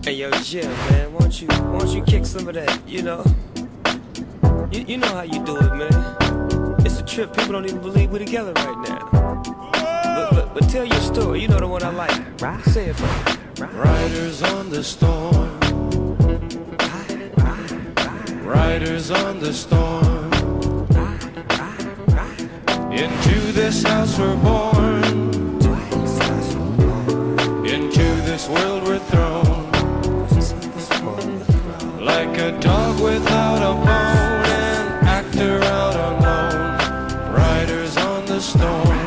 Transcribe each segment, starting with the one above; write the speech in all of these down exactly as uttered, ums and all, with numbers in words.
Hey yo, Jim, man, won't you, won't you kick some of that, you know? You, you know how you do it, man. It's a trip, people don't even believe we're together right now. But, but, but tell your story, you know the one I like. Right. Say it for me. Riders on the storm. Riders on the storm. Into this house we're born. Into this world we're thrown. Like a dog without a bone, an actor out alone. Riders on the storm.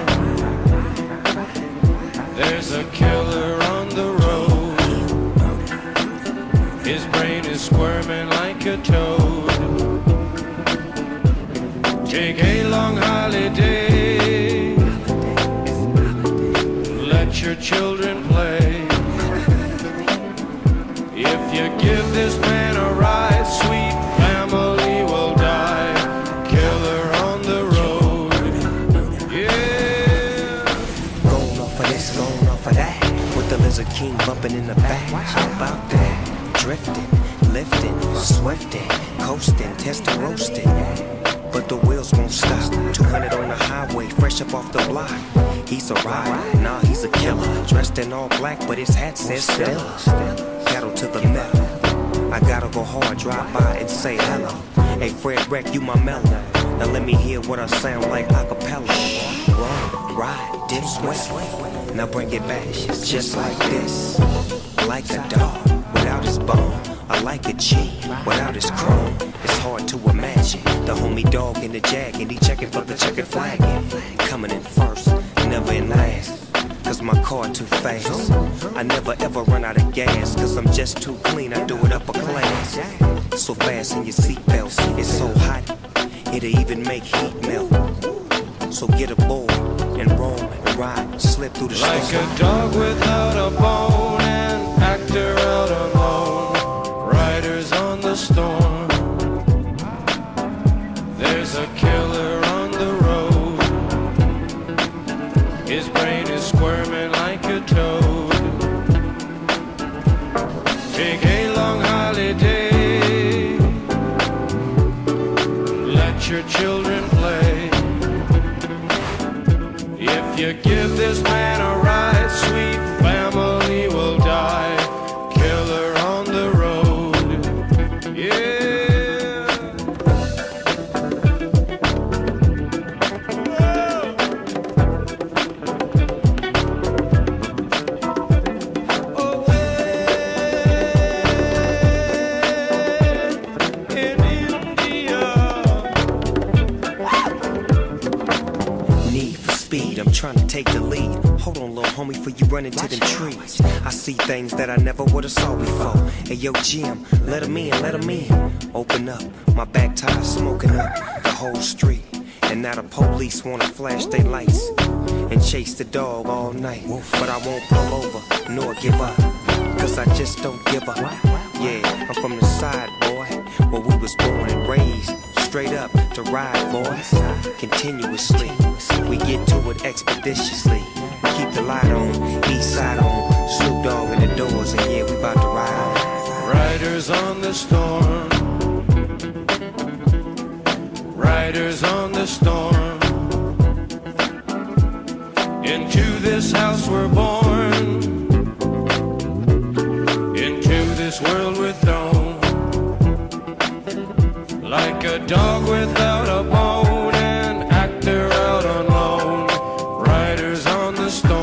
There's a killer on the road. His brain is squirming like a toad. Take a long holiday. Let your children play. If you give this man a ride, sweet family will die. Killer on the road. Yeah. Going off of this, going off of that. With the Lizard King bumping in the back. How about that? Drifting, lifting, swifting, coasting, testing, roasting. But the wheels won't stop. two hundred on the highway, fresh up off the block. He's a rider, nah, he's a killer. Dressed in all black, but his hat says Stella. Pedal to the metal. I gotta go hard, drive by and say hello. Hey, Fred Wreck, you my mellow. Now let me hear what I sound like a cappella. Roll, ride, dip, sweat. Now bring it back, just like this. Like a dog without his bone. I like a G without his chrome. It's hard to imagine the homie dog in the jag, and he checking for the checkered flag. Coming in first, never in last, cause my car too fast. I never ever run out of gas, cause I'm just too clean, I do it upper class. So fast in your seatbelts, it's so hot, it'll even make heat melt. So get aboard and roll and ride, slip through the storm. Like a dog without a bone, an actor out alone. Riders on the storm. There's a killer on the road. His brain is squirming like a toad. Take a long holiday. Let your children play. If you give this man a ride, sweet family will die. Killer on the road. Yeah. I'm trying to take the lead. Hold on, little homie, before you run into them trees. I see things that I never would've saw before. Hey, yo, Jim, let him in, let him in. Open up, my back tire smoking up the whole street. And now the police wanna flash their lights and chase the dog all night. But I won't pull over, nor give up, cause I just don't give up. Yeah, I'm from the side, boy, where we was born and raised. Straight up to ride, boys, continuously. We get to it expeditiously. Keep the light on, east side on, Snoop Dogg in the doors, and yeah, we about to ride. Riders on the storm. Riders on the storm. Into this house we're born. Into this world we're thrown. Like a dog without a bone, an actor out alone. Riders on the storm.